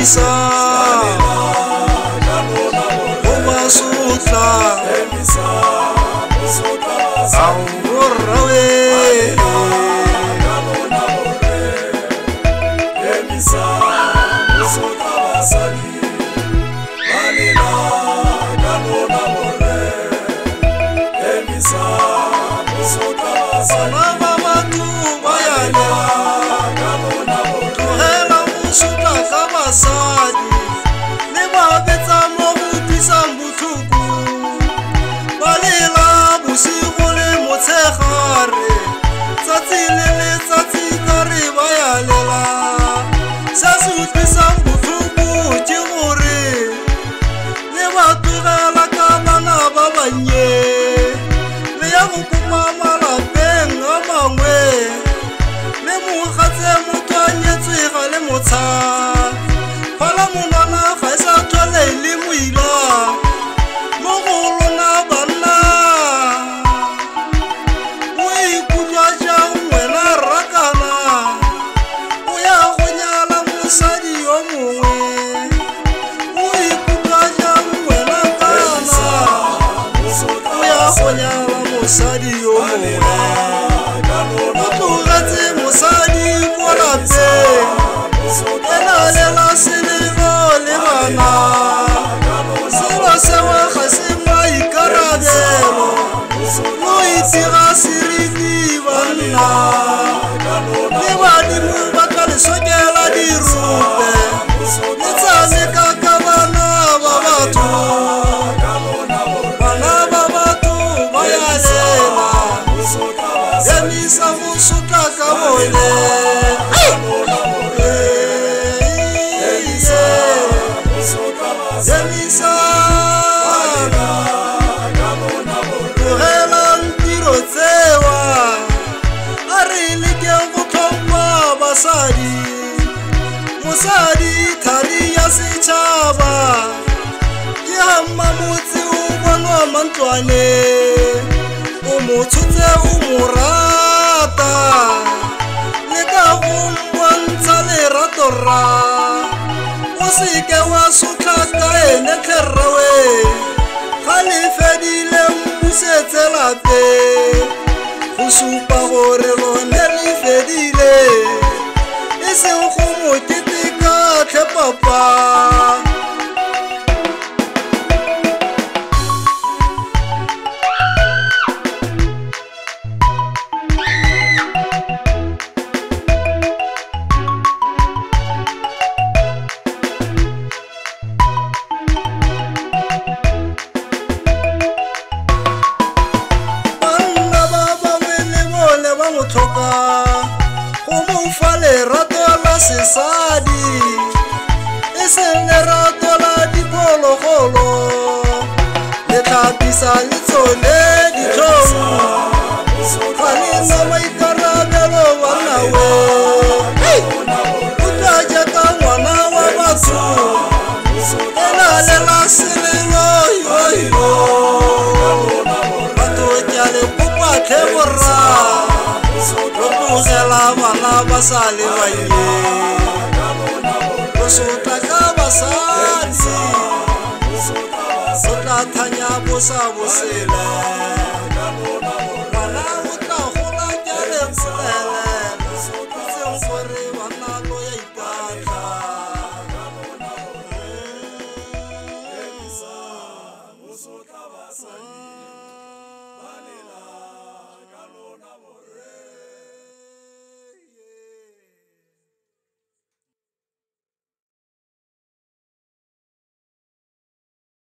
emisa Oba sutla Aurrawe Pala monana ga isa thole le moila mo go lona banna o ikutlwa jang wena rakana o ya go nyala mosadi yo mongwe o ikutlwa jang wena kana o ya go nyala mosadi yo mongwe o tlogetse mosadi ko lapeng Ela sililo le bana Selo sewa khasi mai karabelo Lo itira siriti bana Le badi mu bakale sokela di rupe Nitsane kakabana babatu Bana babatu bayalela Yemisa musuka kabole Mosadi thari ya setšhaba ke hamma motse o bonwa mantlwane o mo tshotse o mo rata le ka go bontsha lerato ra o se ke wa sotla ka ene tlherrewe ga le fedile mbusetse lape go supa gore lone le fedile e seng go moketeka tle papa Sesadi ese lerato la diphologolo le tlhapisa le tsone dithomo ga le na maikarabelo bana we o tla jaaka ngwana wa batho e na lela selelo yoyo batho ke a le kopa tlhe borra Tlogela bana ba sa le bannye o sotla ka basadi o tla thanya bosa bosele